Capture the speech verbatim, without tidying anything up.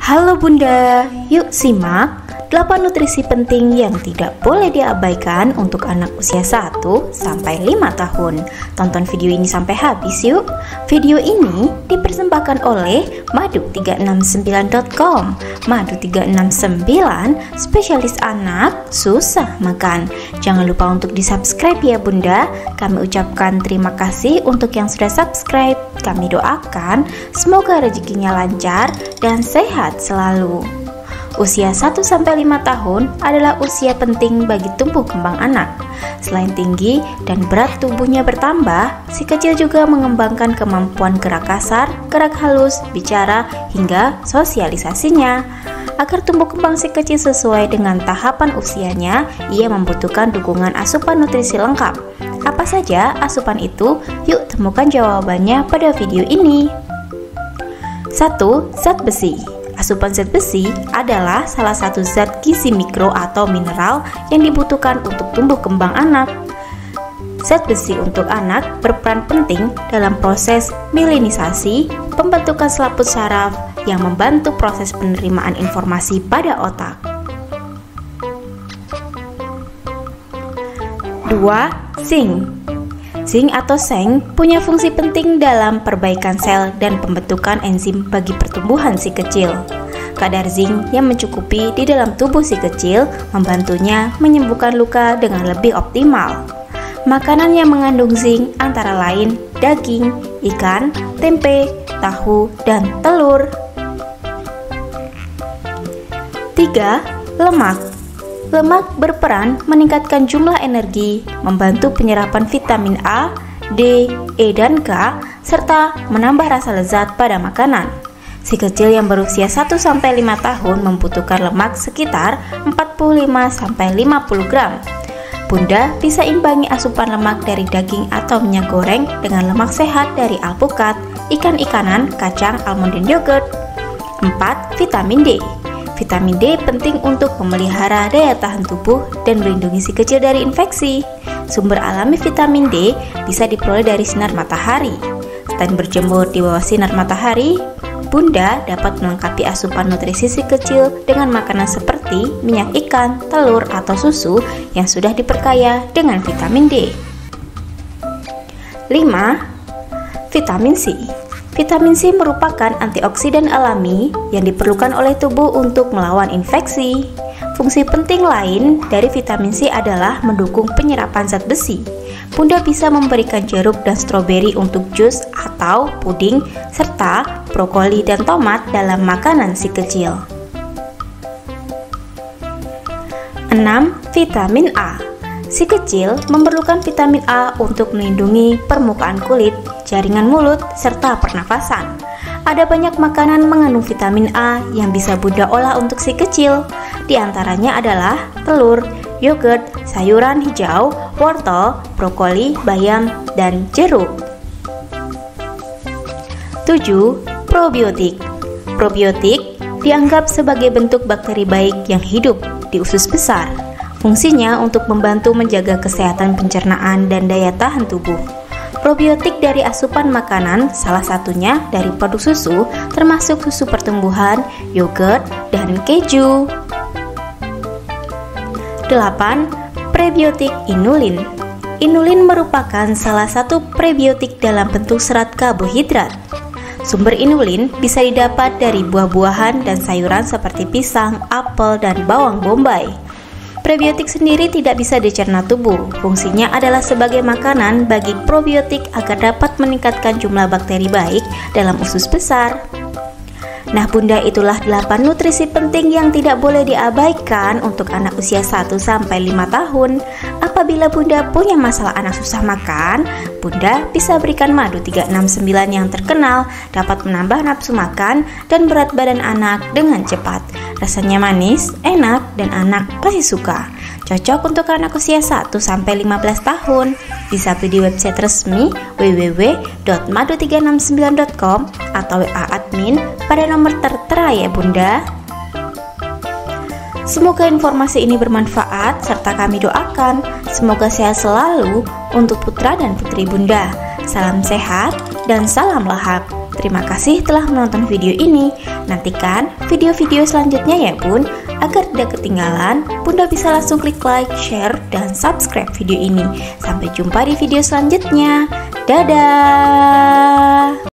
Halo Bunda, yuk simak delapan nutrisi penting yang tidak boleh diabaikan untuk anak usia satu sampai lima tahun. Tonton video ini sampai habis yuk. Video ini dipersembahkan oleh madu tiga enam sembilan dot com. Madu tiga enam sembilan, spesialis anak susah makan. Jangan lupa untuk di-subscribe ya Bunda. Kami ucapkan terima kasih untuk yang sudah subscribe. Kami doakan semoga rezekinya lancar dan sehat selalu. Usia satu sampai lima tahun adalah usia penting bagi tumbuh kembang anak. Selain tinggi dan berat tubuhnya bertambah, si kecil juga mengembangkan kemampuan gerak kasar, gerak halus, bicara, hingga sosialisasinya. Agar tumbuh kembang si kecil sesuai dengan tahapan usianya, ia membutuhkan dukungan asupan nutrisi lengkap. Apa saja asupan itu? Yuk temukan jawabannya pada video ini. satu. Zat besi. Asupan zat besi adalah salah satu zat gizi mikro atau mineral yang dibutuhkan untuk tumbuh kembang anak. Zat besi untuk anak berperan penting dalam proses mielinisasi, pembentukan selaput saraf yang membantu proses penerimaan informasi pada otak. dua. Zinc. Zinc atau seng punya fungsi penting dalam perbaikan sel dan pembentukan enzim bagi pertumbuhan si kecil. Kadar zinc yang mencukupi di dalam tubuh si kecil membantunya menyembuhkan luka dengan lebih optimal. Makanan yang mengandung zinc antara lain daging, ikan, tempe, tahu, dan telur. tiga. Lemak. Lemak berperan meningkatkan jumlah energi, membantu penyerapan vitamin A, D, E, dan K, serta menambah rasa lezat pada makanan. Si kecil yang berusia satu sampai lima tahun membutuhkan lemak sekitar empat puluh lima sampai lima puluh gram. Bunda bisa imbangi asupan lemak dari daging atau minyak goreng dengan lemak sehat dari alpukat, ikan-ikanan, kacang, almond, dan yogurt. empat. Vitamin D. Vitamin D penting untuk memelihara daya tahan tubuh dan melindungi si kecil dari infeksi. Sumber alami vitamin D bisa diperoleh dari sinar matahari. Selain berjemur di bawah sinar matahari, Bunda dapat melengkapi asupan nutrisi si kecil dengan makanan seperti minyak ikan, telur, atau susu yang sudah diperkaya dengan vitamin D. lima. Vitamin C. Vitamin C merupakan antioksidan alami yang diperlukan oleh tubuh untuk melawan infeksi. Fungsi penting lain dari vitamin C adalah mendukung penyerapan zat besi. Bunda bisa memberikan jeruk dan stroberi untuk jus atau puding, serta brokoli dan tomat dalam makanan si kecil. enam. Vitamin A. Si kecil memerlukan vitamin A untuk melindungi permukaan kulit, jaringan mulut, serta pernafasan. Ada banyak makanan mengandung vitamin A yang bisa Bunda olah untuk si kecil. Di antaranya adalah telur, yogurt, sayuran hijau, wortel, brokoli, bayam, dan jeruk. tujuh. Probiotik. Probiotik dianggap sebagai bentuk bakteri baik yang hidup di usus besar. Fungsinya untuk membantu menjaga kesehatan pencernaan dan daya tahan tubuh. Probiotik dari asupan makanan salah satunya dari produk susu, termasuk susu pertumbuhan, yogurt, dan keju. delapan. Prebiotik inulin. Inulin merupakan salah satu prebiotik dalam bentuk serat karbohidrat. Sumber inulin bisa didapat dari buah-buahan dan sayuran seperti pisang, apel, dan bawang bombay. Prebiotik sendiri tidak bisa dicerna tubuh. Fungsinya adalah sebagai makanan bagi probiotik agar dapat meningkatkan jumlah bakteri baik dalam usus besar. Nah Bunda, itulah delapan nutrisi penting yang tidak boleh diabaikan untuk anak usia satu sampai lima tahun. Apabila Bunda punya masalah anak susah makan, Bunda bisa berikan madu tiga enam sembilan yang terkenal dapat menambah nafsu makan dan berat badan anak dengan cepat. Rasanya manis, enak, dan anak pasti suka. Cocok untuk anak usia satu sampai lima belas tahun. Bisa beli di website resmi w w w dot madu tiga enam sembilan dot com atau W A admin pada nomor tertera ya Bunda. Semoga informasi ini bermanfaat serta kami doakan semoga sehat selalu untuk putra dan putri Bunda. Salam sehat dan salam lahap. Terima kasih telah menonton video ini. Nantikan video-video selanjutnya ya Bun. Agar tidak ketinggalan, Bunda bisa langsung klik like, share, dan subscribe video ini. Sampai jumpa di video selanjutnya. Dadah!